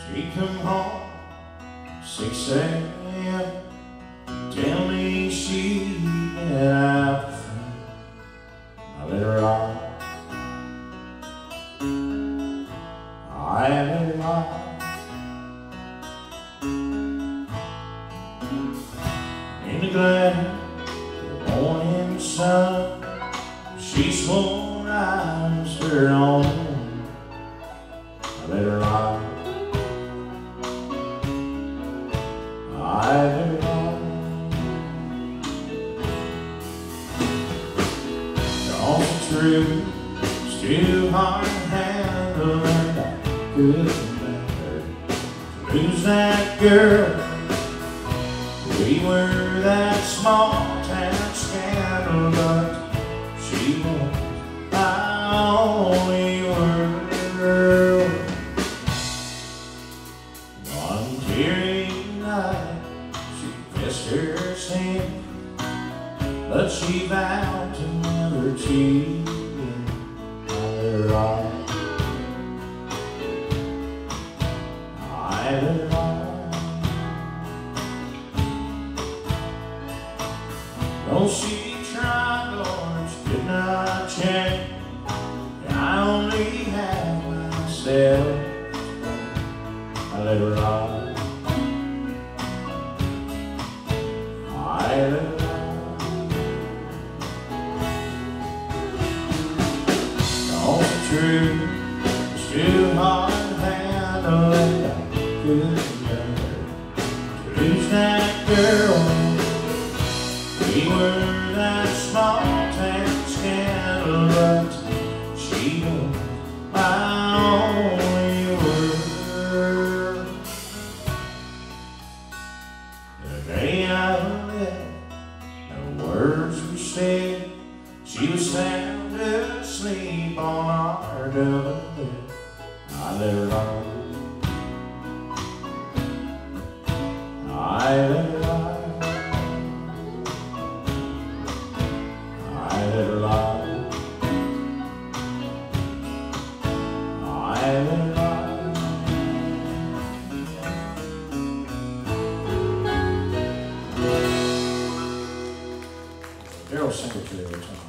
She come home 6 a.m. Tell me she been out with friend. I let her lie. I let her lie. In the glad the morning sun, she swore I was her own. I let her lie. I let her lie. It's true, it's too hard to handle, and I couldn't let her lose that girl. We were that small town scandal, but she was my only world. One teary night, she kissed her sin, but she vowed to never cheat again. I let her lie. I let her lie. Though she tried, Lord, she could not change. I only had myself. I let her lie. I let her lie. True, it's too hard to handle, and I couldn't let her lose that girl. We were that small town scandal, but she was my only world. The day I left, no words were said. She was sound asleep on our double bed. I let her lie. I let her lie. I let her lie. I let her lie. Darryl sing it to you.